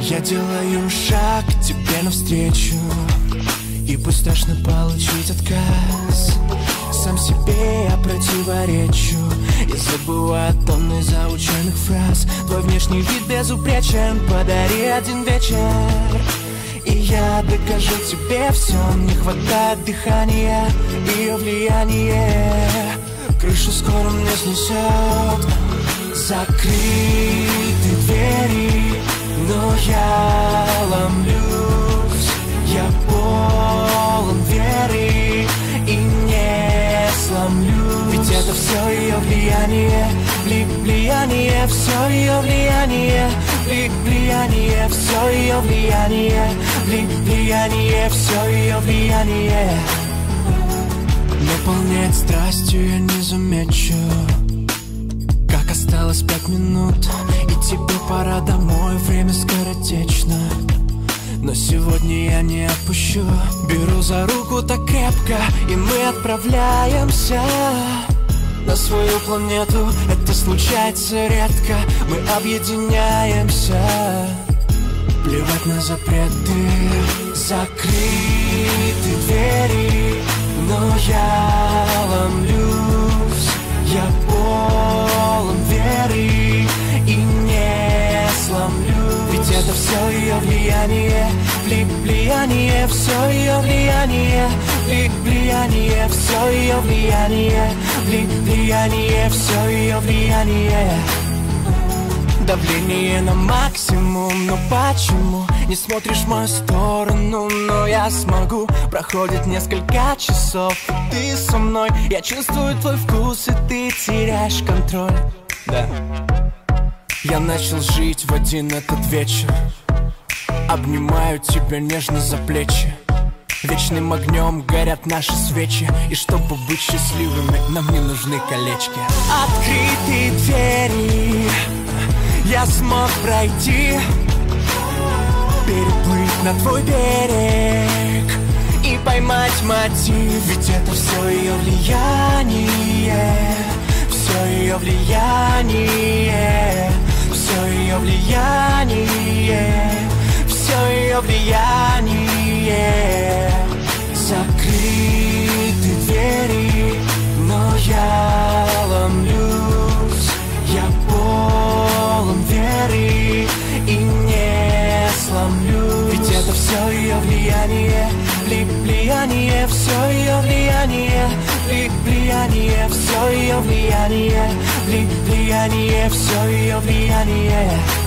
Я делаю шаг к тебе навстречу, и пусть страшно получить отказ, сам себе я противоречу и забываю тонны заученных фраз. Твой внешний вид безупречен, подари один вечер, и я докажу тебе все. Не хватает дыхания, ее влияние крышу скоро мне снесет. Закрыты двери, но я ломлюсь. Я полон веры и не сломлюсь. Ведь это все ее влияние, влияние, все ее влияние, влияние, все ее влияние, влияние, все ее влияние. Наполняет страстью, я не замечу, как осталось 5 минут, и тебе пора домой, время скоротечно. Но сегодня я не отпущу. Беру за руку так крепко, и мы отправляемся на свою планету. Это случается редко, мы объединяемся. Плевать на запреты, закрыты двери, но я ломлюсь. Я полон веры и не сломлюсь. Ведь это все ее влияние, влияние, все ее влияние, влияние, все ее влияние, влияние, все ее влияние. Давление на максимум, но почему не смотришь в мою сторону? Но я смогу. Проходит несколько часов, и ты со мной. Я чувствую твой вкус, и ты теряешь контроль. Да. Я начал жить в один этот вечер. Обнимаю тебя нежно за плечи. Вечным огнем горят наши свечи, и чтобы быть счастливыми, нам не нужны колечки. Открытые двери я смог пройти, переплыть на твой берег и поймать мотив. Ведь это все ее влияние, все ее влияние, все ее влияние, все ее влияние. Закрыты двери, но я ломлюсь. Я полон веры и не сломлюсь. Ведь это все ее влияние, влияние, все ее влияние, влияние, все ее влияние, влияние, все ее влияние.